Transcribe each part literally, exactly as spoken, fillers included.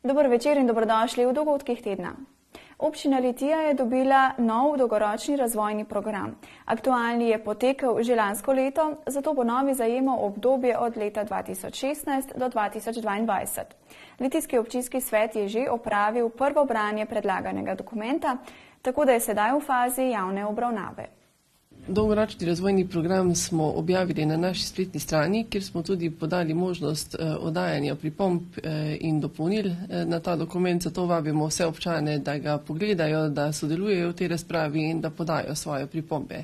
Dober večer in dobrodošli v dogodkih tedna. Občina Litija je dobila nov dolgoročni razvojni program. Aktualni je potekel že lansko leto, zato bo novi zajemal obdobje od leta dva tisoč šestnajst do dva tisoč dvaindvajset. Litijski občinski svet je že opravil prvo branje predlaganega dokumenta, tako da je sedaj v fazi javne obravnave. Dolgoročni razvojni program smo objavili na naši spletni strani, kjer smo tudi podali možnost oddajanja pripomb in dopolnil na ta dokument, zato vabimo vse občane, da ga pogledajo, da sodelujejo v tej razpravi in da podajo svoje pripombe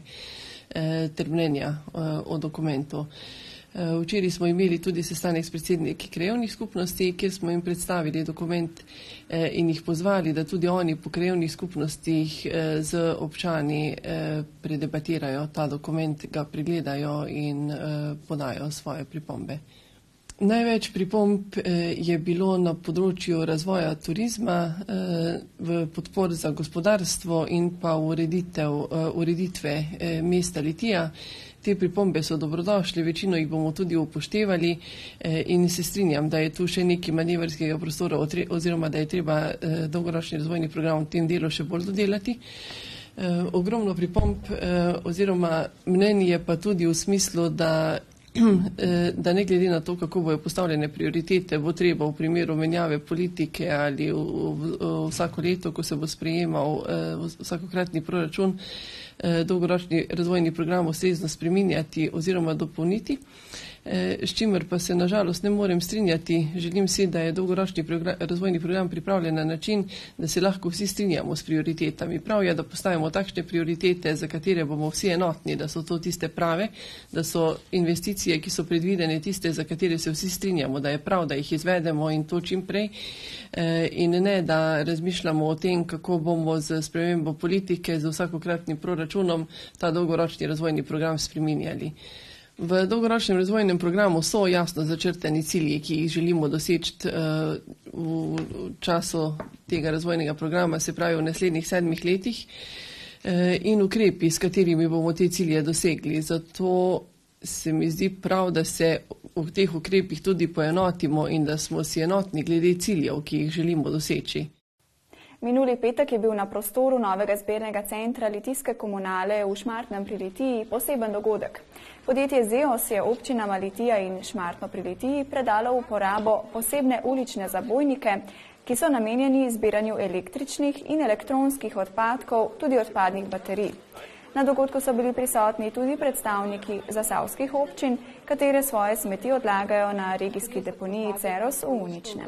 ter mnenja o dokumentu. Včeraj smo imeli tudi sestanek s predsedniki krajevnih skupnosti, kjer smo jim predstavili dokument in jih pozvali, da tudi oni po krajevnih skupnostih z občani predebatirajo ta dokument, ga pregledajo in podajo svoje pripombe. Največ pripomb je bilo na področju razvoja turizma v podpor za gospodarstvo in pa ureditev, ureditve mesta Litija. Te pripombe so dobrodošli, večino jih bomo tudi upoštevali in se strinjam, da je tu še nekaj manevrskega prostora oziroma da je treba dolgoročni razvojni program v tem delu še bolj dodelati. Ogromno pripomb oziroma mnenje pa tudi v smislu, da da ne glede na to, kako bojo postavljene prioritete, bo treba v primeru menjave politike ali v, v, v vsako leto, ko se bo sprejemal vsakokratni proračun, dolgoročni razvojni program ustrezno spreminjati oziroma dopolniti, s čimer pa se nažalost ne morem strinjati. Želim si, da je dolgoročni program, razvojni program pripravljen na način, da se lahko vsi strinjamo s prioritetami. Prav je, da postavimo takšne prioritete, za katere bomo vsi enotni, da so to tiste prave, da so investicije, ki so predvidene, tiste, za katere se vsi strinjamo, da je prav, da jih izvedemo in to čim prej. In ne, da razmišljamo o tem, kako bomo z spremembo politike, z vsakokratnim proračunom ta dolgoročni razvojni program spreminjali. V dolgoročnem razvojnem programu so jasno začrtani cilji, ki jih želimo doseči v času tega razvojnega programa, se pravi v naslednjih sedmih letih, in ukrepi, s katerimi bomo te cilje dosegli. Zato se mi zdi prav, da se v teh ukrepih tudi poenotimo in da smo si enotni glede ciljev, ki jih želimo doseči. Minuli petek je bil na prostoru novega zbirnega centra Litijske komunale v Šmartnem pri Litiji poseben dogodek. Podjetje Zeos je občinama Litija in Šmartno pri Litiji predalo v uporabo posebne ulične zabojnike, ki so namenjeni zbiranju električnih in elektronskih odpadkov, tudi odpadnih baterij. Na dogodku so bili prisotni tudi predstavniki zasavskih občin, katere svoje smeti odlagajo na regijski deponiji Ceros v Uničnem.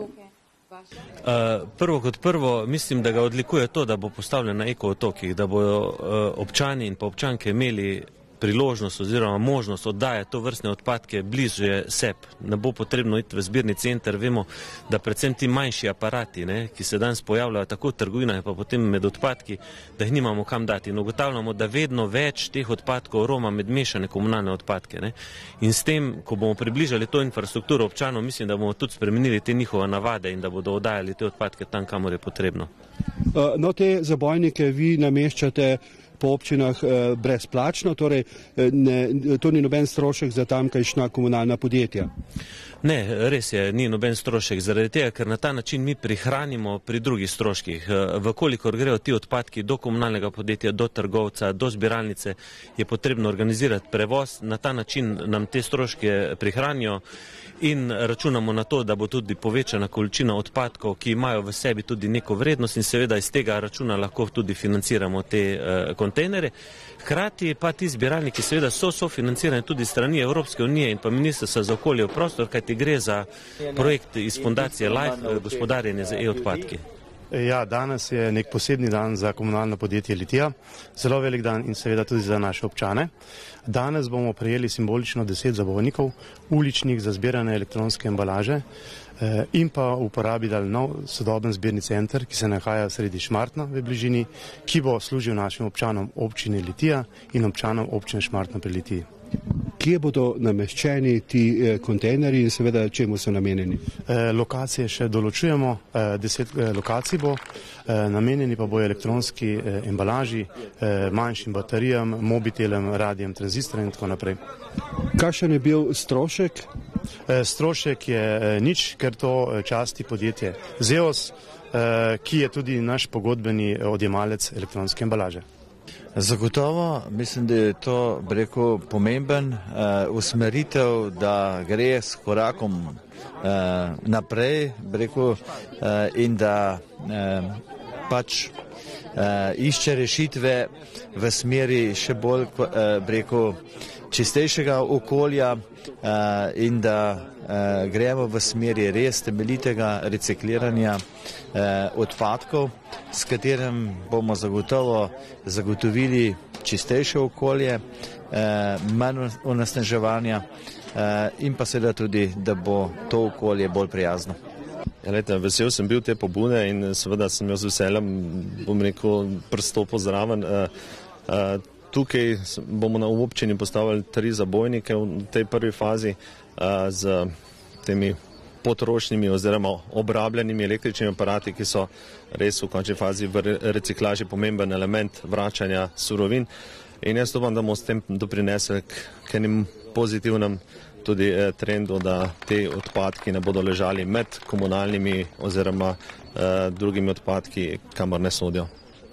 Prvo kot prvo, mislim, da ga odlikuje to, da bo postavljen na ekootokih, da bojo občani in pa občanke imeli priložnost oziroma možnost oddajati to vrstne odpadke bližje sebi. Ne bo potrebno iti v zbirni center. Vemo, da predvsem ti manjši aparati, ne, ki se danes pojavljajo tako v trgovinah pa potem med odpadki, da jih nimamo kam dati. In ugotavljamo, da vedno več teh odpadkov roma med mešane komunalne odpadke. Ne. In s tem, ko bomo približali to infrastrukturo občanov, mislim, da bomo tudi spremenili te njihove navade in da bodo oddajali te odpadke tam, kamor je potrebno. No, te zabojnike vi nameščate po občinah eh, brezplačno, torej ne, to ni noben strošek za tamkajšnja komunalna podjetja. Ne, res je, ni noben strošek, zaradi tega, ker na ta način mi prihranimo pri drugih stroških. Vkolikor grejo ti odpadki do komunalnega podjetja, do trgovca, do zbiralnice, je potrebno organizirati prevoz, na ta način nam te stroške prihranijo in računamo na to, da bo tudi povečana količina odpadkov, ki imajo v sebi tudi neko vrednost in seveda iz tega računa lahko tudi financiramo te uh, kontejnere. Hkrati pa ti zbiralniki seveda so sofinancirani tudi strani Evropske unije in pa Ministrstva za okolje in prostor, kajti gre za projekt iz fundacije Life, gospodarjenje z e-odpadki. Ja, danes je nek posebni dan za komunalno podjetje Litija, zelo velik dan in seveda tudi za naše občane. Danes bomo prejeli simbolično deset zabojnikov, uličnih za zbiranje elektronske embalaže in pa uporabi dal nov sodoben zbirni center, ki se nahaja sredi Šmartna v bližini, ki bo služil našim občanom občine Litija in občanom občine Šmartna pri Litiji. Kje bodo nameščeni ti eh, kontejnerji in seveda čemu so namenjeni? Eh, lokacije še določujemo, eh, deset eh, lokacij bo, eh, namenjeni pa bojo elektronski eh, embalaži, eh, manjšim baterijam, mobitelem, radijem, tranzistorjem in tako naprej. Kakšen je bil strošek Strošek je nič, ker to časti podjetje Zeos, ki je tudi naš pogodbeni odjemalec elektronske embalaže. Zagotovo mislim, da je to, bi rekel, pomemben uh, usmeritev, da gre s korakom uh, naprej, bi rekel, uh, in da uh, pač uh, išče rešitve v smeri še bolj, uh, bi rekel, čistejšega okolja uh, in da uh, gremo v smeri res temeljitega recikliranja uh, odpadkov, s katerim bomo zagotovo zagotovili čistejše okolje, uh, manj onesnaževanja uh, in pa seveda tudi, da bo to okolje bolj prijazno. Ja, lejte, vesel sem bil te pobude in seveda sem jo z veseljem, bom rekel, pristopil zraven. Uh, uh, Tukaj bomo na občini postavili tri zabojnike v tej prvi fazi uh, z temi potrošnimi oziroma obrabljenimi električnimi aparati, ki so res v končni fazi v reciklaži pomemben element vračanja surovin. In jaz upam, da bomo s tem doprinesli k enim pozitivnem tudi eh, trendu, da te odpadki ne bodo ležali med komunalnimi oziroma eh, drugimi odpadki, kamor ne sodijo.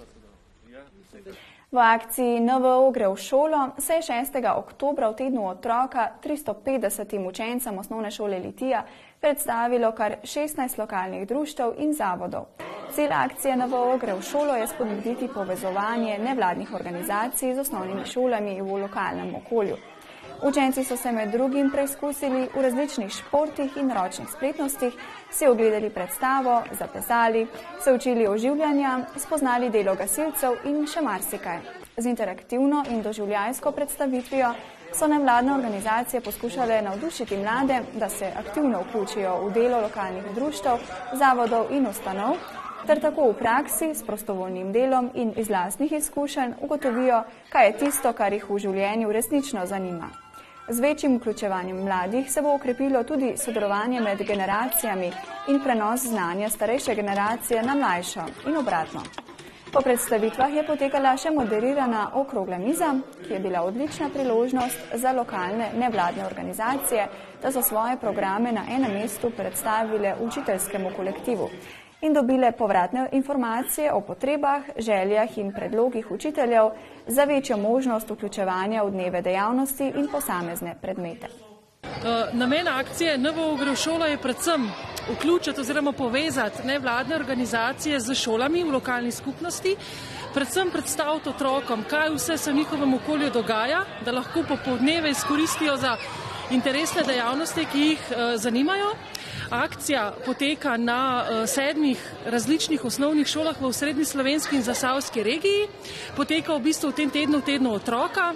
V akciji N V O gre v šolo se je šestega oktobra v tednu otroka tristo petdesetim učencem osnovne šole Litija predstavilo kar šestnajst lokalnih društev in zavodov. Cilj akcije N V O gre v šolo je spodbuditi povezovanje nevladnih organizacij z osnovnimi šolami v lokalnem okolju. Učenci so se med drugim preizkusili v različnih športih in ročnih spretnostih, si ogledali predstavo, zaplesali, se učili oživljanja, spoznali delo gasilcev in še marsikaj. Z interaktivno in doživljajsko predstavitvijo so nevladne organizacije poskušale navdušiti mlade, da se aktivno vključijo v delo lokalnih društev, zavodov in ustanov, ter tako v praksi s prostovoljnim delom in iz lastnih izkušenj ugotovijo, kaj je tisto, kar jih v življenju resnično zanima. Z večjim vključevanjem mladih se bo okrepilo tudi sodelovanje med generacijami in prenos znanja starejše generacije na mlajšo in obratno. Po predstavitvah je potekala še moderirana okrogla miza, ki je bila odlična priložnost za lokalne nevladne organizacije, da so svoje programe na enem mestu predstavile učiteljskemu kolektivu in dobile povratne informacije o potrebah, željah in predlogih učiteljev za večjo možnost vključevanja v dneve dejavnosti in posamezne predmete. Namen akcije N V O gre v šolo je predvsem vključiti oziroma povezati nevladne organizacije z šolami v lokalni skupnosti, predvsem predstaviti otrokom, kaj vse se v njihovem okolju dogaja, da lahko popoldneve izkoristijo za interesne dejavnosti, ki jih zanimajo. Akcija poteka na sedmih različnih osnovnih šolah v osrednji slovenski in zasavski regiji. Poteka v bistvu v tem tednu, v tednu otroka.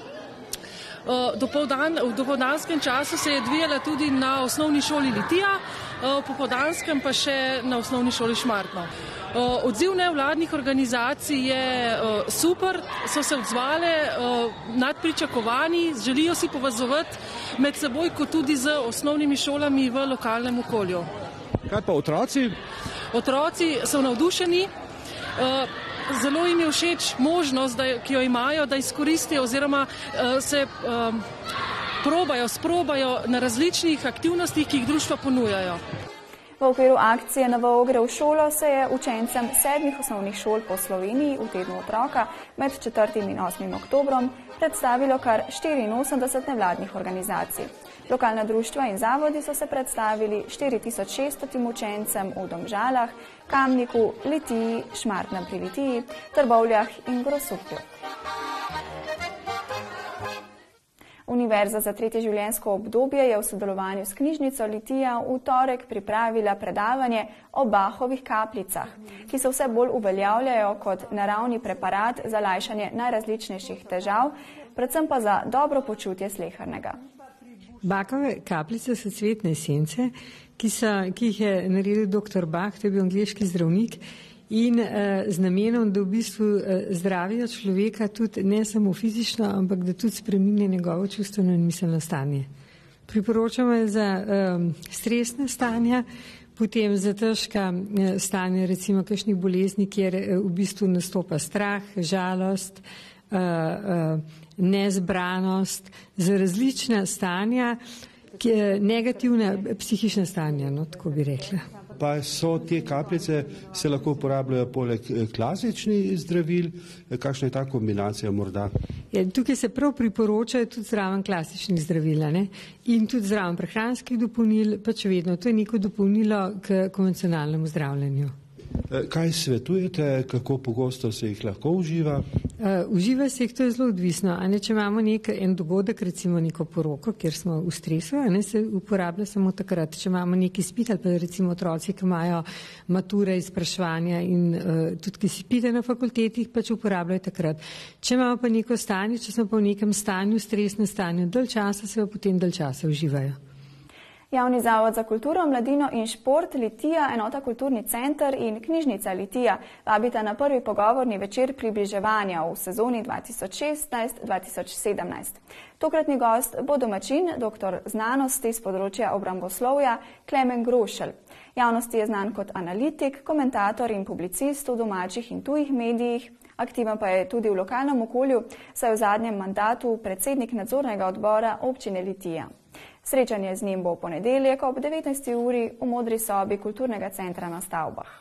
V dopoldanskem času se je odvijala tudi na osnovni šoli Litija, v popoldanskem pa še na osnovni šoli Šmartno. Odziv nevladnih organizacij je super, so se odzvale nad pričakovanji, želijo si povezovati med seboj kot tudi z osnovnimi šolami v lokalnem okolju. Kaj pa otroci? Otroci so navdušeni. Zelo jim je všeč možnost, da, ki jo imajo, da izkoristijo oziroma uh, se um, probajo, sprobajo na različnih aktivnostih, ki jih društva ponujajo. V okviru akcije N V O gre v šolo se je učencem sedmih osnovnih šol po Sloveniji v tednu otroka med četrtim in osmim oktobrom predstavilo kar štiriinosemdeset nevladnih organizacij. Lokalna društva in zavodi so se predstavili štiri tisoč šeststo učencem v Domžalah, Kamniku, Litiji, Šmartnem pri Litiji, Trbovljah in Grosuplju. Univerza za tretje življenjsko obdobje je v sodelovanju s knjižnico Litija v torek pripravila predavanje o Bachovih kapljicah, ki se vse bolj uveljavljajo kot naravni preparat za lajšanje najrazličnejših težav, predvsem pa za dobro počutje slehernega. Bachove kapljice so cvetne esence, ki, so, ki jih je naredil doktor Bach, to je bil angleški zdravnik, in uh, z namenom, da v bistvu uh, zdravijo človeka tudi ne samo fizično, ampak da tudi spreminja njegovo čustveno in miselno stanje. Priporočamo je za um, stresna stanja, potem za težka uh, stanja, recimo kakšnih bolezni, kjer uh, v bistvu nastopa strah, žalost, uh, uh, nezbranost, za različna stanja, negativna psihična stanja, no, tako bi rekla. Pa so te kapljice, se lahko uporabljajo poleg klasičnih zdravil, kakšna je ta kombinacija morda? Ja, tukaj se prav priporočajo tudi zraven klasičnih zdravil, ne? In tudi zraven prehranskih dopolnil, pač vedno, to je neko dopolnilo k konvencionalnemu zdravljenju. Kaj svetujete, kako pogosto se jih lahko uživa? Uh, uživa se jih, to je zelo odvisno. A ne, če imamo nek, en dogodek, recimo neko poroko, kjer smo v stresu, a ne, se uporablja samo takrat. Če imamo neki izpit ali pa recimo otroci, ki imajo mature, izpraševanja in uh, tudi ki izpite na fakultetih, pač uporabljajo takrat. Če imamo pa neko stanje, če smo pa v nekem stanju, stresnem stanju, dalj časa, se pa potem dalj časa uživajo. Javni zavod za kulturo, mladino in šport Litija, enota Kulturni center in knjižnica Litija vabita na prvi pogovorni večer približevanja v sezoni dva tisoč šestnajst dva tisoč sedemnajst. Tokratni gost bo domačin, doktor znanosti z področja obramboslovja Klemen Grošelj. Javnosti je znan kot analitik, komentator in publicist v domačih in tujih medijih. Aktiven pa je tudi v lokalnem okolju, saj v zadnjem mandatu predsednik nadzornega odbora občine Litija. Srečanje z njim bo v ponedeljek ob devetnajsti uri v modri sobi Kulturnega centra na Stavbah.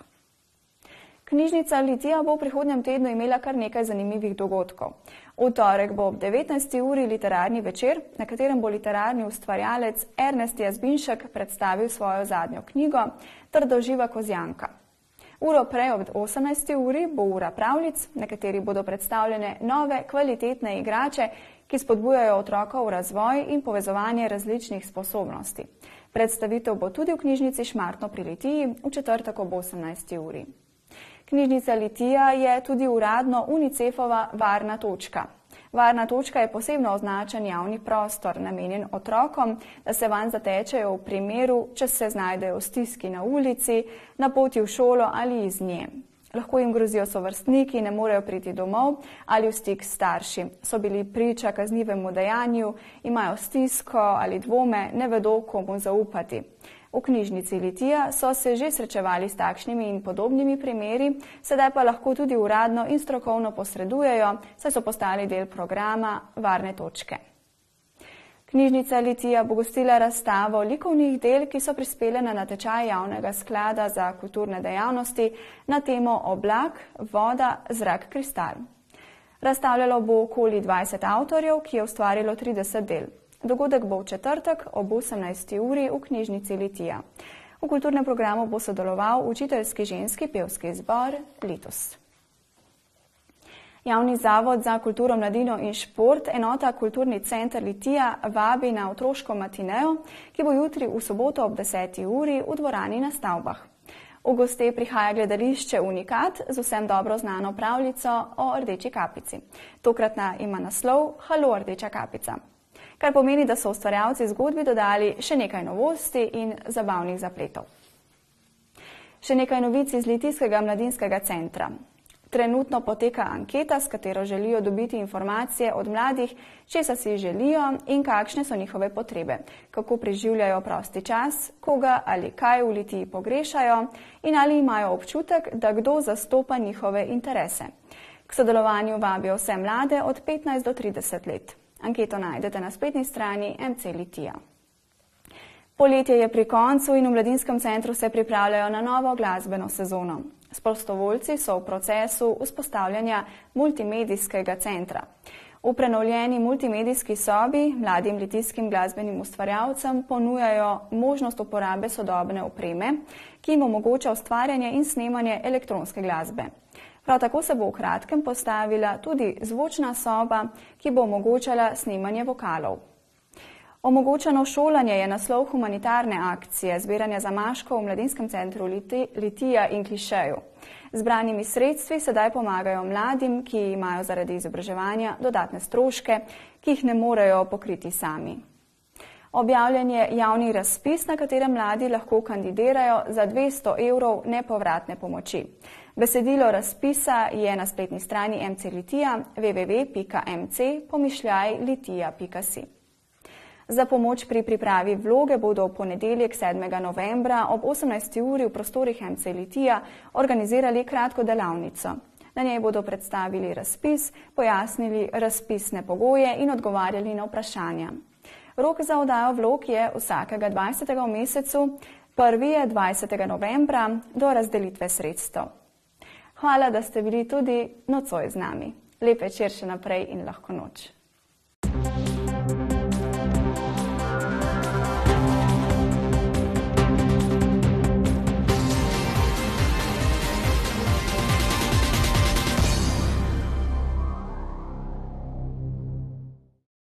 Knjižnica Litija bo v prihodnjem tednu imela kar nekaj zanimivih dogodkov. V torek bo ob devetnajsti uri literarni večer, na katerem bo literarni ustvarjalec Ernest Jazbinšek predstavil svojo zadnjo knjigo Trdo živa kozjanka. Uro prej ob osemnajsti uri bo ura pravljic, na kateri bodo predstavljene nove kvalitetne igrače, ki spodbujajo otrokov razvoj in povezovanje različnih sposobnosti. Predstavitev bo tudi v knjižnici Šmartno pri Litiji v četrtek ob osemnajsti uri. Knjižnica Litija je tudi uradno UNICEF-ova varna točka. Varna točka je posebno označen javni prostor, namenjen otrokom, da se vanj zatečejo v primeru, če se znajdejo v stiski na ulici, na poti v šolo ali iz nje. Lahko jim grozijo sovrstniki, ne morejo priti domov ali v stik s starši. So bili priča kaznivemu dejanju, imajo stisko ali dvome, ne vedo, komu zaupati. V knjižnici Litija so se že srečevali s takšnimi in podobnimi primeri, sedaj pa lahko tudi uradno in strokovno posredujejo, saj so postali del programa Varne točke. Knjižnica Litija bo gostila razstavo likovnih del, ki so prispele na natečaj Javnega sklada za kulturne dejavnosti na temo Oblak, voda, zrak, kristal. Razstavljalo bo okoli dvajset avtorjev, ki je ustvarilo trideset del. Dogodek bo v četrtek ob osemnajsti uri v knjižnici Litija. V kulturnem programu bo sodeloval učiteljski ženski pevski zbor Litus. Javni zavod za kulturo, mladino in šport, enota Kulturni center Litija vabi na otroško matinejo, ki bo jutri v soboto ob deseti uri v dvorani na Stavbah. V goste prihaja gledališče Unikat z vsem dobro znano pravljico o Rdeči kapici. Tokratna ima naslov Halo, Rdeča kapica, kar pomeni, da so ustvarjalci zgodbi dodali še nekaj novosti in zabavnih zapletov. Še nekaj novic iz Litijskega mladinskega centra. Trenutno poteka anketa, s katero želijo dobiti informacije od mladih, česa si želijo in kakšne so njihove potrebe, kako preživljajo prosti čas, koga ali kaj v Litiji pogrešajo in ali imajo občutek, da kdo zastopa njihove interese. K sodelovanju vabijo vse mlade od petnajst do trideset let. Anketo najdete na spletni strani M C Litija. Poletje je pri koncu in v mladinskem centru se pripravljajo na novo glasbeno sezono. S prostovoljci so v procesu vzpostavljanja multimedijskega centra. V prenovljeni multimedijski sobi mladim litijskim glasbenim ustvarjalcem ponujajo možnost uporabe sodobne opreme, ki jim omogoča ustvarjanje in snemanje elektronske glasbe. Prav tako se bo v kratkem postavila tudi zvočna soba, ki bo omogočala snemanje vokalov. Omogočeno šolanje je naslov humanitarne akcije zbiranja zamaškov v mladinskem centru Litija in Klišeju. Zbranimi sredstvi sedaj pomagajo mladim, ki imajo zaradi izobraževanja dodatne stroške, ki jih ne morejo pokriti sami. Objavljen je javni razpis, na katerem mladi lahko kandidirajo za dvesto evrov nepovratne pomoči. Besedilo razpisa je na spletni strani M C Litija w w w pika m c pomišljaj litija pika si. Za pomoč pri pripravi vloge bodo v ponedeljek sedmega novembra ob osemnajsti uri v prostorih M C Litija organizirali kratko delavnico. Na njej bodo predstavili razpis, pojasnili razpisne pogoje in odgovarjali na vprašanja. Rok za oddajo vlog je vsakega dvajsetega v mesecu, prvi je dvajsetega novembra do razdelitve sredstev. Hvala, da ste bili tudi nocoj z nami. Lep večer še naprej in lahko noč.